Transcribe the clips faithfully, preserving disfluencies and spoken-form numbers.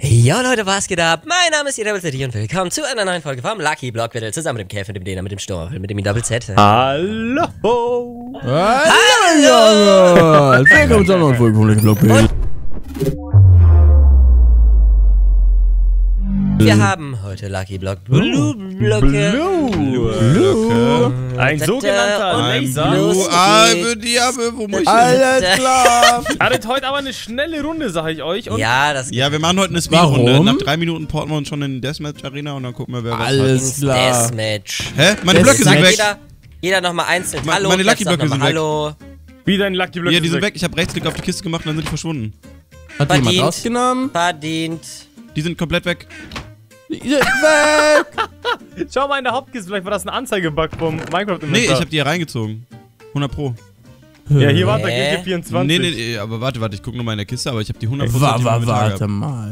Ja Leute, was geht ab? Mein Name ist Double Z und willkommen zu einer neuen Folge vom Lucky Block Battle zusammen mit dem Kev, mit dem Dena, mit dem Sturm, mit dem Double Z. Hallo! Hallo! Willkommen zu einer neuen Folge vom Lucky Block Battle. Wir haben heute Lucky Block Blue Blöcke. Blue Blöcke. Ein sogenannter Laser. Blue Albe, Diabe, wo muss ich alles klar. Hattet heute aber eine schnelle Runde, sag ich euch. Und Ja, das Ja, wir machen heute eine Speedrunde. Nach drei Minuten porten wir uns schon in die Deathmatch-Arena und dann gucken wir, wer was hat. alles klar. Deathmatch. Hä? Meine Das Blöcke sind sagt weg. Jeder, jeder nochmal einzeln. Me- Hallo, meine Kev, Lucky sag Blöcke noch mal sind weg. Hallo. wie dein Lucky Blöcke Ja, die sind weg. Ich habe Rechtsklick auf die Kiste gemacht und dann sind die verschwunden. Hat jemand Verdient. rausgenommen? Verdient. Die sind komplett weg. Die sind weg! Schau mal in der Hauptkiste, vielleicht war das ein Anzeigebug vom minecraft Nee, ich habe die hier reingezogen. hundert Pro. Ja, hier war der Hä? G G vierundzwanzig. Nee, nee, nee, aber warte, warte, ich guck nur mal in der Kiste, aber ich habe die hundert Pro. Wa- wa- Warte mal.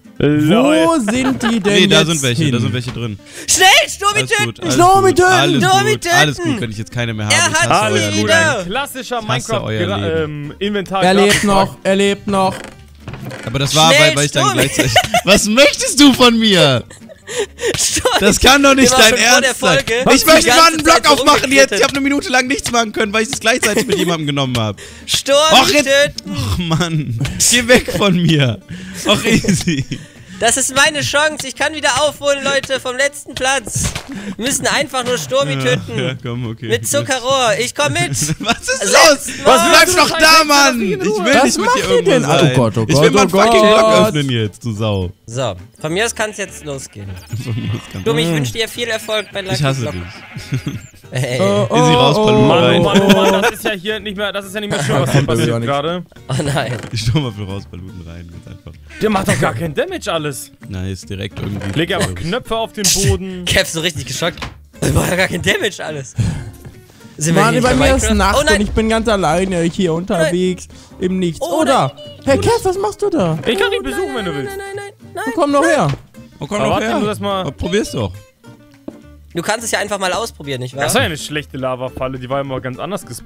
Lol. Wo sind die denn Nee, da jetzt sind welche, hin? da sind welche drin. Schnell, Sturmi Alles gut, töten! alles Sturmi gut, töten! alles Sturmi gut, alles töten! gut, wenn ich jetzt keine mehr habe. Er Ich hat hasse Alles euer sie gut, Leben. wieder. ein klassischer hasse euer Minecraft ähm, Inventar. Er lebt noch, er lebt noch. Aber das war, Schnell, weil, weil ich dann Sturmi! gleichzeitig... Was möchtest du von mir? Sturmi. Das kann doch nicht Wir waren dein schon vor der Ernst sein. Folge. Ich Die möchte ganze mal einen Block Zeit aufmachen jetzt. rumgeklettert. Ich habe eine Minute lang nichts machen können, weil ich es gleichzeitig mit jemandem genommen habe. Sturmi Och, jetzt- töten! Ach Mann, geh weg von mir. Och easy. Das ist meine Chance. Ich kann wieder aufholen, Leute, vom letzten Platz. Wir müssen einfach nur Sturmi töten. Ja, komm, okay. Mit Zuckerrohr. Ich komm mit. Was ist Sechs los? Mal. Was bleib du doch doch da, einfach Mann? in Ich Ruhe. will Was nicht mit macht dir ihr irgendwo denn? sein. Oh Gott, oh Ich Gott, will mal oh einen fucking Gott. Block öffnen jetzt, du Sau. So, von mir aus kann es jetzt losgehen. Dumi, ich wünsche dir viel Erfolg bei Lucky Ich hasse Block. dich. Ey. Oh, oh, Easy raus, oh, Paloma. Mann, oh rein. Mann, oh Mann, das ist ja hier nicht mehr, das ist ja nicht mehr schön, was hier Kommt irgendwie passiert auch gerade. Oh nein. Ich stürme mal für raus, Balloon rein, ganz einfach. Der macht doch gar kein Damage alles. Nice, direkt irgendwie. Leg einfach Knöpfe auf den Boden. Kev so richtig geschockt. Das war ja gar kein Damage alles. Sind Mann, hier bei nicht mir bei ist Minecraft? Nacht Oh und nein. ich bin ganz alleine hier unterwegs im Nichts. Oh Oder? Hey Kev, was machst du da? Ich kann dich besuchen, wenn du Nein, willst. nein, nein, nein. Komm doch her. Oh, komm Aber doch warte, her. nur das mal- Aber probier's doch. Du kannst es ja einfach mal ausprobieren, nicht wahr? Das war ja eine schlechte Lavafalle, die war ja mal ganz anders ges...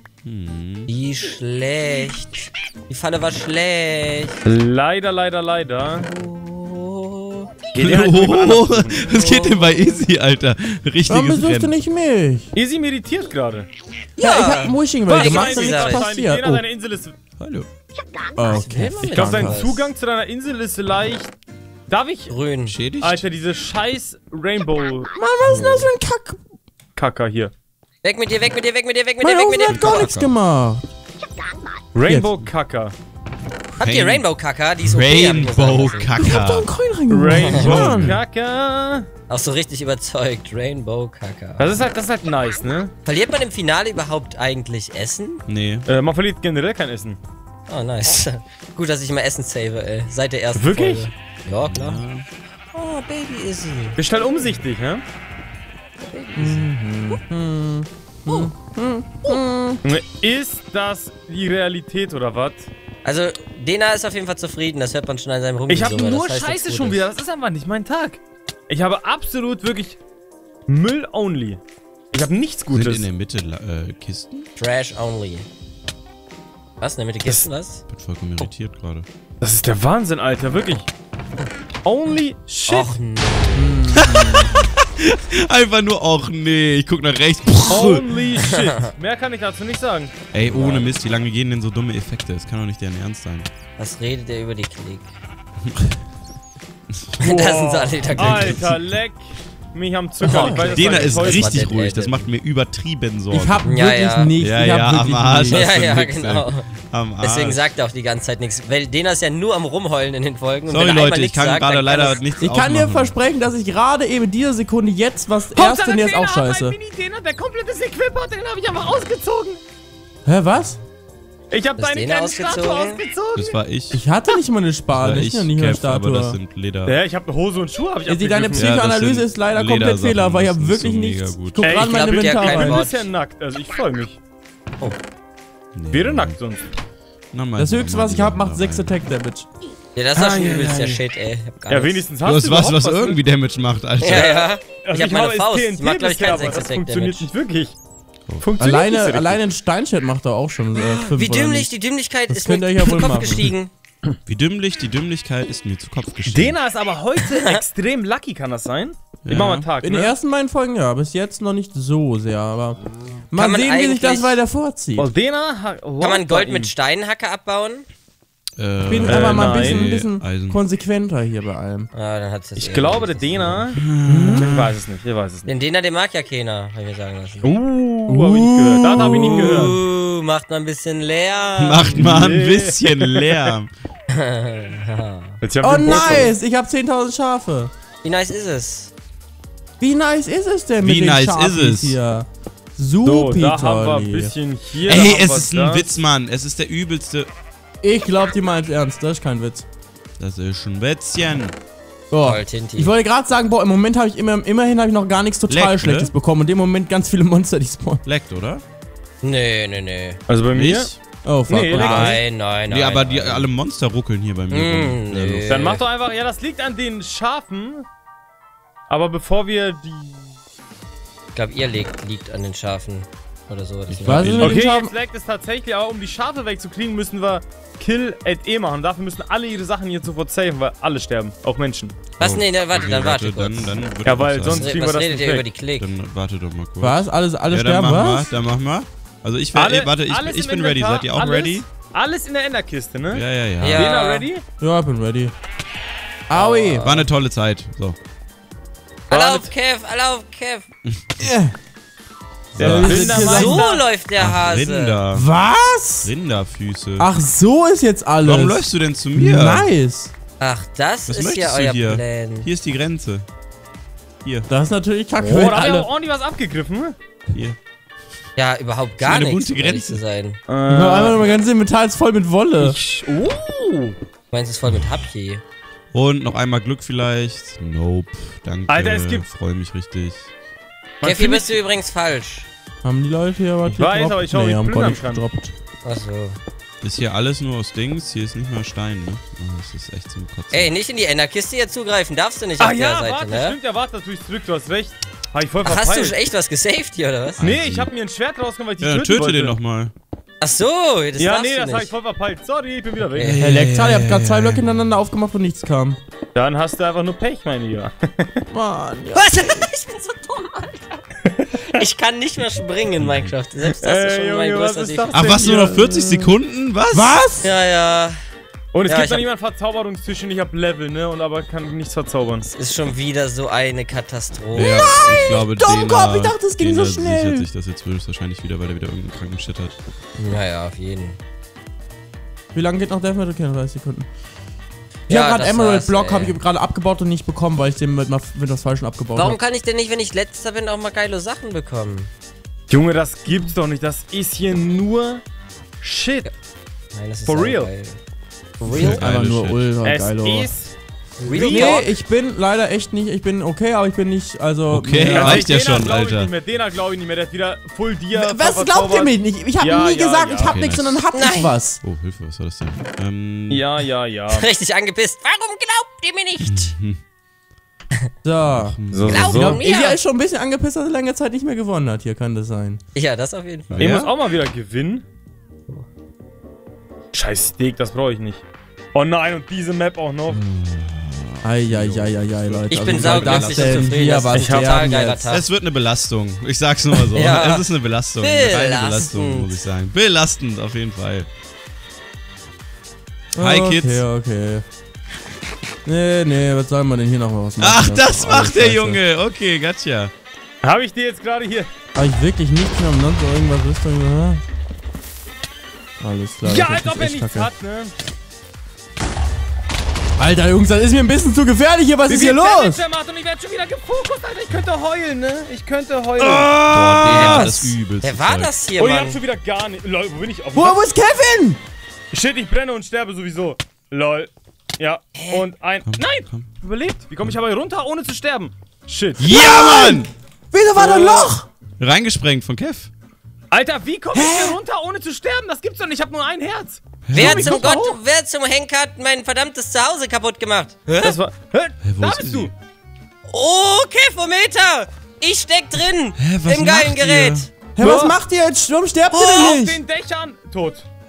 Wie schlecht. Die Falle war schlecht. Leider, leider, leider. Oh. Geht ihr halt jemand anders Oh, besuchen. was geht denn bei Easy, Alter? Warum Richtiges besuchst du Rennen. nicht mich? Easy meditiert gerade. Ja, ich hab ein Wishing Well Weil gemacht ich und weiß, nichts ich passiert. Jeder, deine Insel ist... Hallo. Oh, okay. Ich glaube, dein Was? Zugang zu deiner Insel ist leicht... Darf ich... Grün. Schädigt? Alter, diese scheiß Rainbow... Mann, was ist denn das für ein Kack? Kacker hier. Weg mit dir, weg mit dir, weg mit dir, weg mit dir, Mein weg Ofen mit hat dir. gar nichts gemacht. Rainbow Kacker. Habt ihr Rain- Rainbow Kacker? Die ist okay, hab ich mir sagen Rainbow lassen. Ich hab da Kacker. einen Coin reingemacht. Rainbow Mann. Kacker. Auch so richtig überzeugt. Rainbow Kacker. Das ist halt, das ist halt nice, ne? Verliert man im Finale überhaupt eigentlich Essen? Nee. Äh, man verliert generell kein Essen. Oh, nice. Gut, dass ich immer Essen save, ey. Seit der ersten Wirklich? Folge. Ja, klar. Oh, Baby Izzy. Bist schnell umsichtig, ne? Ist das die Realität oder was? Also, Dena ist auf jeden Fall zufrieden. Das hört man schon an seinem Rum. Ich habe nur Scheiße schon wieder. Das ist einfach nicht mein Tag. Ich habe absolut wirklich Müll only. Ich habe nichts Sind Gutes. in der Mitte äh, Kisten? Trash only. Was? In der Mitte Kisten, was? Ich bin vollkommen irritiert gerade. Das ist der Wahnsinn, Alter. Wirklich. Only shit. Och, nee. Einfach nur, och nee, ich guck nach rechts. Only shit. Mehr kann ich dazu nicht sagen. Ey, ohne Mist, wie lange gehen denn so dumme Effekte? Das kann doch nicht deren Ernst sein. Was redet der über die Klick? Das sind so alle wieder glücklich. Alter, leck mich am Zucker. Ich weiß, das Dena war ist enttäuscht. richtig Dead, ruhig, Dead, das Dead. macht mir übertrieben Sorgen. Ich hab Ja, wirklich ja. nichts. Ja, ich ja, hab am wirklich Arsch. nichts. hast Ja, du ja, nix, genau. ey. Am Arsch. Deswegen sagt er auch die ganze Zeit nichts. Weil Dena ist ja nur am Rumheulen in den Folgen. Und Sorry wenn er einmal Leute, ich nichts kann sagt, gerade dann leider das- nichts Ich kann dir aufmachen. versprechen, dass ich gerade eben diese Sekunde jetzt was Hauptsache, erste und jetzt Dena auch hat scheiße. einen Mini-Dena, der komplettes Equip hat, den habe ich einfach ausgezogen. Hä, was? Ich habe Das deine Dena kleine ausgezogen? Statue ausgezogen. Das war ich. Ich hatte nicht mal eine Das Spade, war ich ich, noch nicht mal eine Kev, aber das Statue. sind Leder. Ja, ich habe Hose und Schuhe, habe ich Ja, die, deine abgegriffen. Ja, das Psychoanalyse sind ist leider komplett Ledersachen, Fehler, weil ich das habe ist wirklich so mega nichts. gut. Ich guck Ey, gerade ich mein glaub, der Inventar hat Ich bin kein ein rein. Wort. bisschen nackt, also ich freue mich. Nee. Wäre nackt sonst. Na, mein Das höchste, Mann, was ich habe, die macht Sachen sechs rein. Attack Damage. Ja, das war schon Ah, ja, übelst ja, der ja. Shit, ey. Ich hab gar Ja, nichts. wenigstens Du hast hast du was, überhaupt was ne? irgendwie Damage macht, Alter. Ja, ja. Also Ich hab meine habe Faust. T Die N T macht, glaub ich, bisher, keinen aber das sechs Attack funktioniert Damage. nicht wirklich. Funktioniert Alleine, nicht so alleine ein Steinschwert macht er auch schon äh, fünf Wie oder dümmlich, nicht. die Dümmlichkeit Das ist mir könnt ihr in ja den wohl Kopf machen. gestiegen. Wie dümmlich, die Dümmlichkeit ist mir zu Kopf gestiegen. Dena ist aber heute extrem lucky, kann das sein? Ich Ja. mach mal einen Tag, In ne? den ersten beiden Folgen ja, bis jetzt noch nicht so sehr, aber mal man sehen, wie sich das eigentlich- weiter vorzieht. Oh, Dena hat... Kann man Gold mit Steinhacke abbauen? Äh, Ich bin Äh, aber mal ein bisschen, nein. ein bisschen Eisen. konsequenter hier bei allem. Ah, dann hat's das Ich eh glaube, der nicht. Dena... Ich weiß es nicht, ich weiß es nicht. Den Dena, den mag ja keiner, hab ich mir sagen lassen. Uh, hab ich nicht gehört. Das hab ich nicht gehört. Uh, macht mal ein bisschen leer. Macht mal ein Nee. bisschen Lärm. Jetzt hab Oh ich den Boot nice, ich habe zehntausend Schafe. Wie nice ist es? Wie nice ist es denn Wie mit den nice Schafis ist es? hier? So, Supi da haben wir ein Tolli. bisschen hier. da Ey, haben es wir ist ein das. Witz, Mann. Es ist der übelste. Ich glaub, die meint ernst, das ist kein Witz. Das ist ein Witzchen. So. Voll Tinti. Ich wollte gerade sagen, boah, im Moment habe ich immer, immerhin habe ich noch gar nichts total Leckt, Schlechtes ne? bekommen und im Moment ganz viele Monster, die spawnen. Leckt, oder? Nee, nee, nee. Also bei mir? Nicht? Oh fuck. Nee, oh, leck. nein. Nein, nein, nein. Nee, aber die, nein. alle Monster ruckeln hier bei mir. Mm, rum. Ja, nee. Dann mach doch einfach... Ja, das liegt an den Schafen. Aber bevor wir die... Ich glaube, ihr liegt, liegt an den Schafen. Oder so. Das Was ist mit Okay, den Schafen? jetzt leckt es tatsächlich, aber um die Schafe wegzukriegen, müssen wir Kill at E machen. Dafür müssen alle ihre Sachen hier sofort saven, weil alle sterben. Auch Menschen. Was? Nee, nee, warte, Okay, dann warte kurz. Dann, dann wird Ja, das weil was sonst- sein. Was, kriegen wir was das redet nicht ihr weg. über die Klick? Dann warte doch mal kurz. Was? Alles, alle Ja, dann sterben, mach mal, was? dann mach mal. Also ich wär, Alle, ey, warte, ich, alles ich im bin ready. Inventar, Seid ihr auch alles, ready? Alles in der Enderkiste, ne? Ja, ja, ja. Ja. Dena ready? Ja, ich bin ready. Aui. War eine tolle Zeit. So. Alle auf Kev, alle auf Kev. Der Ja, wir sind hier Rindermeister. So läuft der Ach, Hase. Rinder. Was? Rinderfüße. Ach, so ist jetzt alles. Warum läufst du denn zu mir? Nice. Ach, das Was ist möchtest ja du euer hier? Plan. Hier ist die Grenze. Hier, Das ist natürlich kacke, Oh, wenn da hat er alle... auch ordentlich was abgegriffen. hier. Ja, überhaupt gar eine nichts, bunte um ehrlich Grenze. zu sein. Äh, Ja, einfach mein ganzes Inventar ist voll mit Wolle. oh. Du meinst es voll mit Hapje. Und noch einmal Glück vielleicht. Nope. Danke. Alter, es gibt- Freue mich richtig. Man Kev, hier findet- bist du übrigens falsch. Haben die Leute hier was Ich weiß, aber ich schau, wie nee, haben ich gar plündern nichts kann. gedroppt. Achso. Ist hier alles nur aus Dings? Hier ist nicht mal Stein, ne? Oh, das ist echt zum Kotzen. Ey, nicht in die Enderkiste hier zugreifen, darfst du nicht Ah auf der ja, Seite, warte, ne? stimmt, ja, warte, natürlich zurück, du hast recht. Hab ich voll Ach, verpeilt. hast du schon echt was gesaved hier, oder was? Nee, ich hab mir ein Schwert rausgenommen, weil ich die Ja, dann töten töte wollte. den nochmal. Ach so, das Ja, darfst nee, du das hab ich nicht. voll verpeilt. Sorry, ich bin wieder weg. Ey. Herr Lektal, ihr habt gerade zwei Blöcke hintereinander aufgemacht und nichts kam. Dann hast du einfach nur Pech, mein Lieber. Mann, ja. Was? Ich bin so dumm, Alter. Ich kann nicht mehr springen in Minecraft. Selbst das ist Ey, schon mein Junge, was größter ist Defekt. das? Ach, was, nur noch vierzig Sekunden? Was? Was? Ja, ja. Und es Ja, gibt ich noch hab- niemand Verzauberungstisch und ich hab Level, ne? Und aber kann nichts verzaubern. Es ist schon wieder so eine Katastrophe. Ja, ich glaube, Dummkopf, Dena- ich dachte, es ging Dena so schnell. sichert sich das jetzt höchstwahrscheinlich wieder, weil er wieder irgendeinen kranken Shit hat. Naja, auf jeden. Wie lange geht noch Death Metal? Okay, dreißig Sekunden. Ich Ja, hab gerade das Emerald war's, Block, ey. habe ich gerade abgebaut und nicht bekommen, weil ich den mit, mit was Falschen abgebaut Warum habe. kann ich denn nicht, wenn ich letzter bin, auch mal geile Sachen bekommen? Junge, das gibt's doch nicht. Das ist hier nur Shit. Nein, das ist For auch real. geil. For real? Geile Einfach nur Shit. ultra Es geil. oh. ist... Real Nee, Talk? ich bin leider echt nicht, ich bin okay, aber ich bin nicht, also... Okay, ja. reicht ja Dena schon, glaub ich Alter. Nicht mehr. Dena glaube ich nicht mehr. Der hat wieder Full Dia. Was glaubt ihr mich nicht? Ich habe Ja, nie ja, gesagt, ja. ich hab Okay, nichts, nice. sondern hab Nein. ich was. Oh, Hilfe, was war das denn? Ähm, Ja, ja, ja. Richtig angepisst. Warum glaubt ihr mir nicht? So. So, Glaub so, mir. so. mir. Ilja ist schon ein bisschen angepisst, dass er lange Zeit nicht mehr gewonnen hat. Hier kann das sein. Ja, das auf jeden Fall. Ich Ja? muss auch mal wieder gewinnen. Scheiß Steak, das brauche ich nicht. Oh nein, und diese Map auch noch. Eieieiei, Leute. Ich also bin wie soll sauglücklich das und denn zufrieden. hier Das was ist ein total werden geiler jetzt? Tag. Es wird eine Belastung. Ich sag's nur mal so. Ja. Es ist eine Belastung. Eine reine Belastend. Belastung, muss ich sagen. Belastend, auf jeden Fall. Hi, okay, Kids. okay. Nee, nee, was soll man denn hier noch was machen? Ach, ist das doch macht alles der scheiße. Junge. Okay, gotcha. Habe ich dir jetzt gerade hier... Hab ich wirklich nichts mehr umsonst oder irgendwas Rüstung gehört? Alles klar. Ja, das als ist ob er echt nichts kacke. hat, ne? Alter, Jungs, das ist mir ein bisschen zu gefährlich hier. Was Wie ist hier viel los? Damage er macht und ich werde schon wieder gefokust, Alter. Ich könnte heulen, ne? Ich könnte heulen. Boah, der hat das übelste Wer war Zeug. das hier, Oh, ich hab Mann? schon wieder gar nicht... Lol, wo bin ich? Auf Wo, wo ist Kevin? Shit, ich brenne und sterbe sowieso. Lol. Ja, und ein... Komm, Nein! komm. Überlebt. Wie komme ich aber hier runter, ohne zu sterben? Shit. Ja, Mann! Wieso war da ein Loch? Reingesprengt von Kev. Alter, wie komme ich hier runter, ohne zu sterben? Das gibt's doch nicht. Ich hab nur ein Herz. Wer Junge, zum guck mal Gott, hoch. wer zum Henker hat mein verdammtes Zuhause kaputt gemacht? Das war... Hä? wo Da ist bist sie? du. Oh, Kefometer! Ich steck drin! Hä, was Im geilen macht ihr? Gerät! Hä, was macht ihr jetzt? Warum sterbt ihr Auf denn nicht? den Dächern. Tot.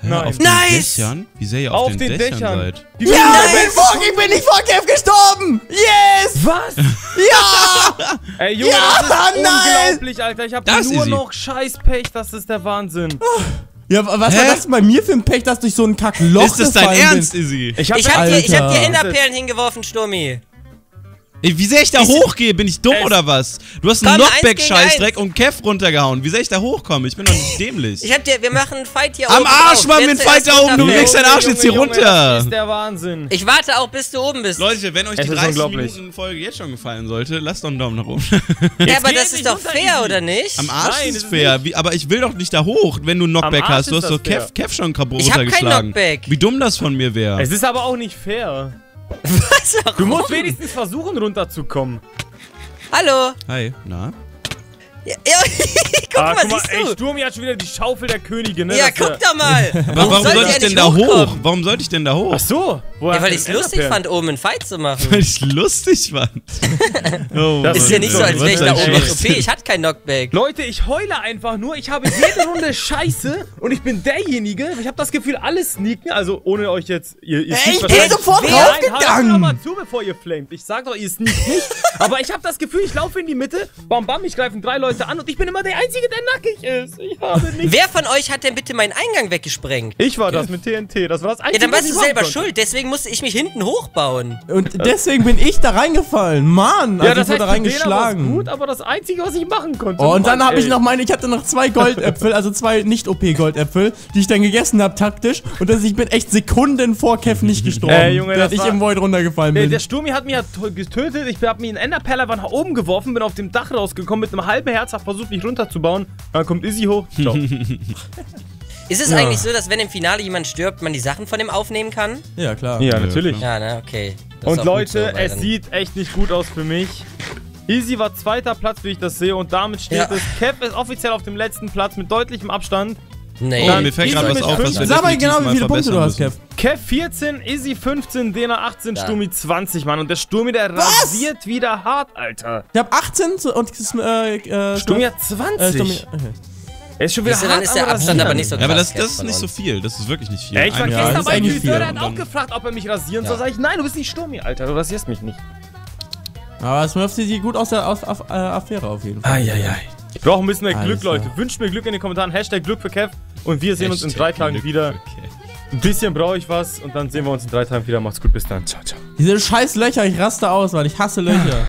Nein. Auf Nice! den Dächern? Wie sehr ihr auf, Auf den, den Dächern, Dächern. seid. Die Ja, Nein. ich bin nicht vor Kev gestorben! Yes! Was? Ja! Ey, Junge, Ja, das ist nein! unglaublich, Alter. Ich hab Das ist nur easy. noch Scheiß-Pech. Das ist der Wahnsinn. Ja, was Hä? war das bei mir für ein Pech, dass durch so ein Kackloch Ist das dein gefallen Ernst, bin? Izzy? Ich hab, Ich hab, dir, ich hab dir Alter. Enderperlen hingeworfen, Sturmi. Ey, wie sehr ich da hochgehe? Bin ich dumm Es- oder was? Du hast einen Komm, eins gegen Knockback-Scheißdreck eins. und Kev runtergehauen. Wie soll ich da hochkommen? Ich bin doch nicht dämlich. Ich hab dir, wir machen einen Fight hier Am oben Arsch, drauf. Mann, Wer mit dem zuerst Fight da oben, du runterfällt. legst deinen Arsch jetzt hier Junge, runter. Das ist der Wahnsinn. Ich warte auch, bis du oben bist. Leute, wenn euch Es die ist dreißig unglaublich. Minuten Folge jetzt schon gefallen sollte, lasst doch einen Daumen nach oben. ja, aber geht das nicht ist doch runter, fair, Easy. oder nicht? Am Arsch Nein, ist das ist fair, wie, aber ich will doch nicht da hoch, wenn du einen Knockback Am Arsch hast. Du ist hast so das fair. Kev, Kev schon kaputt Ich hab kein runtergeschlagen. Knockback. Wie dumm das von mir wäre. Es ist aber auch nicht fair. Was? Warum? Du musst wenigstens versuchen, runterzukommen. Hallo. Hi, na? Ja, ja, guck Ah, mal, guck mal, siehst ey, du? Sturmi hat schon wieder die Schaufel der Königin, ne? Ja, Das, guck äh, doch mal. Aber warum sollte sollte ich er denn nicht da hoch? hochkommen? Warum sollte ich denn da hoch? Ach so. Woher Ja, weil hast ich du es lustig Enderperlen? fand, oben einen Fight zu machen. Weil ich lustig fand. Oh, Das Ist ja nicht so, als wäre ich da was oben ein nicht O P. Schwachsinn. Ich hatte kein Knockback. Leute, ich heule einfach nur. Ich habe jede Runde Scheiße und ich bin derjenige. Ich habe das Gefühl, alle sneaken. Also ohne euch jetzt. Ihr, ihr Ey, sneakt ich bin wahrscheinlich- sofort Nein, hört doch rausgegangen. mal zu, bevor ihr flamet. Ich sag doch, ihr sneakt nicht. Aber ich habe das Gefühl, ich laufe in die Mitte. Bam, bam, mich greifen drei Leute an und ich bin immer der Einzige, der nackig ist. Ich habe nicht. Wer von euch hat denn bitte meinen Eingang weggesprengt? Ich war das mit T N T. Das war das Ja, Einzige, dann was warst ich du machen selber konnte. schuld. Deswegen musste ich mich hinten hochbauen. Und deswegen bin ich da reingefallen. Mann, Ja, also das ich wurde heißt, für den war's reingeschlagen. gut, aber das Einzige, was ich machen konnte. Oh, und dann Mann, habe ich ey. noch meine, ich hatte noch zwei Goldäpfel, also zwei Nicht-O P-Goldäpfel, die ich dann gegessen habe taktisch. Und dass ich bin echt Sekunden vor Kev nicht gestorben, Ey, Junge, das während ich war- im Void runtergefallen Der, bin. der Sturmi hat mich ja to- getötet. Ich hab mir einen Enderperler nach oben geworfen, bin auf dem Dach rausgekommen mit einem halben Herz, hab versucht, mich runterzubauen. Dann kommt Izzy hoch. Ciao. Ist es Ja. eigentlich so, dass wenn im Finale jemand stirbt, man die Sachen von dem aufnehmen kann? Ja, klar. Ja, natürlich. Ja, ne, okay. Das ist Und auch Leute, gut so, weil es dann- sieht echt nicht gut aus für mich. Izzy war zweiter Platz, wie ich das sehe, und damit steht Ja. es. Kev ist offiziell auf dem letzten Platz mit deutlichem Abstand. Nee. Oh, Dann mir fällt Izzy gerade was mit auf, was wir fünf- Sag mal definitiv genau, wie mal viele Punkte du hast, verbessern Kev. Kev vierzehn, Izzy fünfzehn, Dena achtzehn, Ja. Sturmi zwanzig, Mann. Und der Sturmi, der Was? rasiert wieder hart, Alter. Ich hab achtzehn zu- und äh, äh, Sturmi hat äh, zwanzig. Sturmi, okay. Er ist schon wieder Siehst du, dann hart ist der am Abstand Rasieren. aber nicht so Ja, aber das, krass, das ist von nicht so uns. viel. Das ist wirklich nicht viel. Ey, ich war Ein- Ja, gestern das ist bei eigentlich Friseur, viel. der hat Und auch dann- gefragt, ob er mich rasieren soll. Ja. Sag ich, nein, du bist nicht Sturmi, Alter, du rasierst mich nicht. Aber es läuft sie gut aus der aus, auf, äh, Affäre auf jeden Fall. Eieiei. Ich brauche ein bisschen mehr Alles Glück, klar. Leute. Wünscht mir Glück in den Kommentaren. Hashtag Glück für Kev. Und wir sehen uns in Hashtag drei Tagen Glück wieder. für Kev. Ein bisschen brauche ich was und dann sehen wir uns in drei Tagen wieder. Macht's gut, bis dann. Ciao, ciao. Diese scheiß Löcher, ich raste aus, weil ich hasse Löcher.